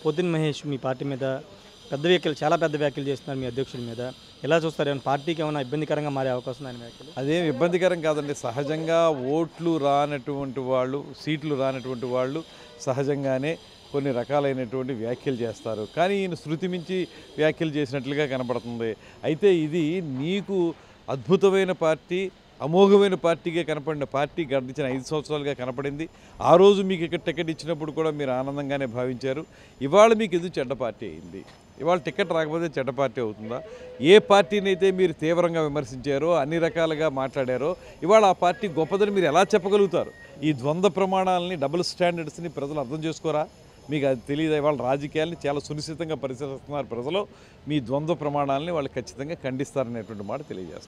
పొద్దున్న మహేష్ మీ పార్టీ మీద చాలా పెద్ద వ్యాఖ్యలు చేస్తున్నారు మీ అధ్యక్షుడి మీద. ఎలా చూస్తారు? ఏమైనా పార్టీకి ఏమైనా ఇబ్బందికరంగా మారే అవకాశం ఉందా ఆయన వ్యాఖ్యలు? అదేం ఇబ్బందికరం కాదండి. సహజంగా ఓట్లు రానటువంటి వాళ్ళు, సీట్లు రానటువంటి వాళ్ళు సహజంగానే కొన్ని రకాలైనటువంటి వ్యాఖ్యలు చేస్తారు. కానీ ఈయన శృతి మించి వ్యాఖ్యలు చేసినట్లుగా కనపడుతుంది. అయితే ఇది నీకు అద్భుతమైన పార్టీ, అమోఘమైన పార్టీగా కనపడిన పార్టీ గడిచిన 5 సంవత్సరాలుగా కనపడింది. ఆ రోజు మీకు ఇక్కడ టికెట్ ఇచ్చినప్పుడు కూడా మీరు ఆనందంగానే భావించారు. ఇవాళ మీకు ఇది చెడ్డ పార్టీ అయింది. ఇవాళ టికెట్ రాకపోతే చెడ్డ పార్టీ అవుతుందా? ఏ పార్టీనైతే మీరు తీవ్రంగా విమర్శించారో, అన్ని రకాలుగా మాట్లాడారో, ఇవాళ ఆ పార్టీ గొప్పదని మీరు ఎలా చెప్పగలుగుతారు? ఈ ద్వంద్వ ప్రమాణాలని, డబుల్ స్టాండర్డ్స్ని ప్రజలు అర్థం చేసుకోరా? మీకు అది తెలియదు. ఇవాళ రాజకీయాల్ని చాలా సునిశ్చితంగా పరిశీలిస్తున్నారు ప్రజలు. మీ ద్వంద్వ ప్రమాణాలని వాళ్ళు ఖచ్చితంగా ఖండిస్తారనేటువంటి మాట తెలియజేస్తారు.